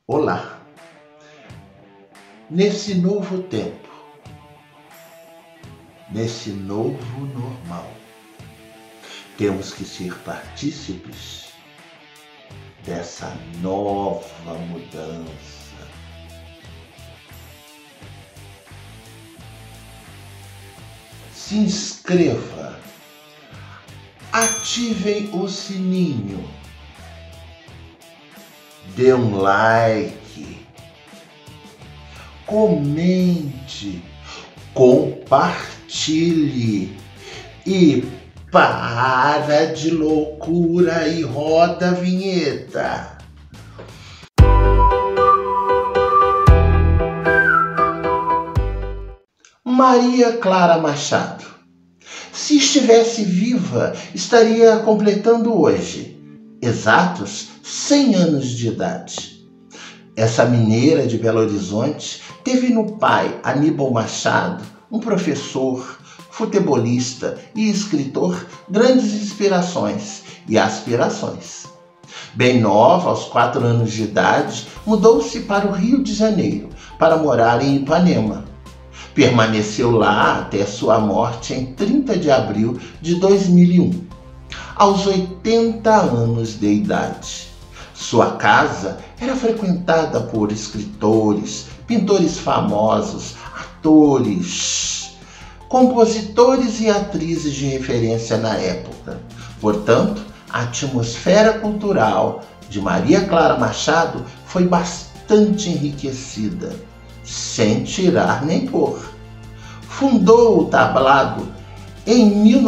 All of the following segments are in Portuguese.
Olá! Nesse novo tempo, nesse novo normal, temos que ser partícipes dessa nova mudança. Se inscreva, ativem o sininho, dê um like, comente, compartilhe e para de loucura e roda a vinheta. Maria Clara Machado. Se estivesse viva, estaria completando hoje exatos 100 anos de idade. Essa mineira de Belo Horizonte teve no pai Aníbal Machado, um professor, futebolista e escritor, grandes inspirações e aspirações. Bem nova, aos 4 anos de idade, mudou-se para o Rio de Janeiro para morar em Ipanema. Permaneceu lá até sua morte em 30 de abril de 2001, aos 80 anos de idade. Sua casa era frequentada por escritores, pintores famosos, atores, compositores e atrizes de referência na época. Portanto, a atmosfera cultural de Maria Clara Machado foi bastante enriquecida, sem tirar nem pôr. Fundou o Tablado em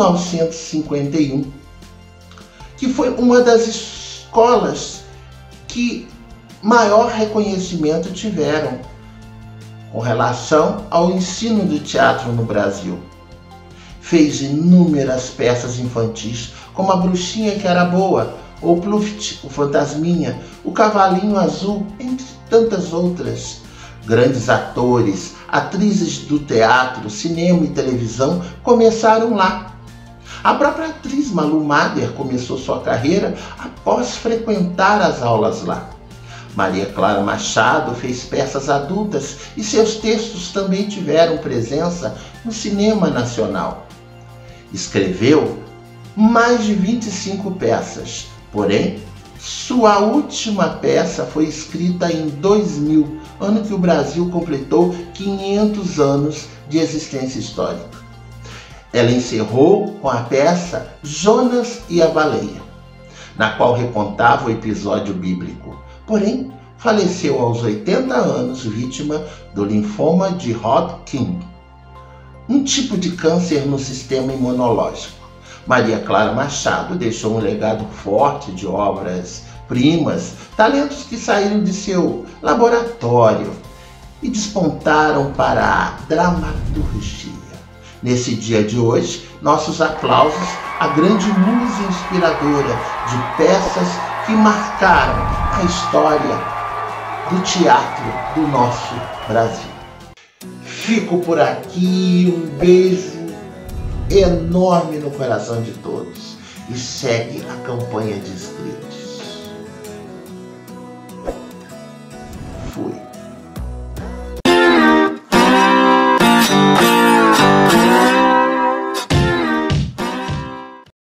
1951, que foi uma das escolas que maior reconhecimento tiveram com relação ao ensino do teatro no Brasil. Fez inúmeras peças infantis, como A Bruxinha que Era Boa, ou Pluft, o Fantasminha, O Cavalinho Azul, entre tantas outras. Grandes atores, atrizes do teatro, cinema e televisão começaram lá. A própria atriz Malu Mader começou sua carreira após frequentar as aulas lá. Maria Clara Machado fez peças adultas e seus textos também tiveram presença no cinema nacional. Escreveu mais de 25 peças, porém, sua última peça foi escrita em 2000, ano que o Brasil completou 500 anos de existência histórica. Ela encerrou com a peça Jonas e a Baleia, na qual recontava o episódio bíblico. Porém, faleceu aos 80 anos vítima do linfoma de Hodgkin, um tipo de câncer no sistema imunológico. Maria Clara Machado deixou um legado forte de obras-primas, talentos que saíram de seu laboratório e despontaram para a dramaturgia. Nesse dia de hoje, nossos aplausos à grande musa inspiradora de peças que marcaram a história do teatro do nosso Brasil. Fico por aqui, um beijo enorme no coração de todos e segue a campanha de inscritos.